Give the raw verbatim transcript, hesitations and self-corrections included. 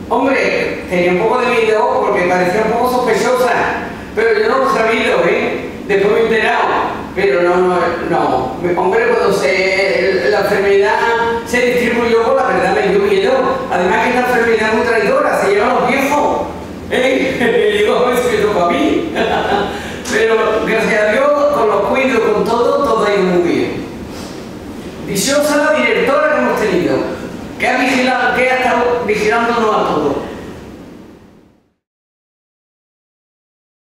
Hombre, tenía un poco de miedo porque parecía un poco sospechosa, pero yo no lo he sabido, ¿eh? Después me he enterado, pero no, no, no. Hombre, cuando se, la enfermedad se distribuyó, pues la verdad me dio miedo. Además que esta enfermedad es muy traidora, se lleva a los viejos, ¿eh? Y digo, a ver si me toca a mí. Pero gracias a Dios, con los cuidados, con todo, todo ha ido muy bien. Dichosa la directora que hemos tenido, que ha, vigilado, que ha estado vigilándonos a todos.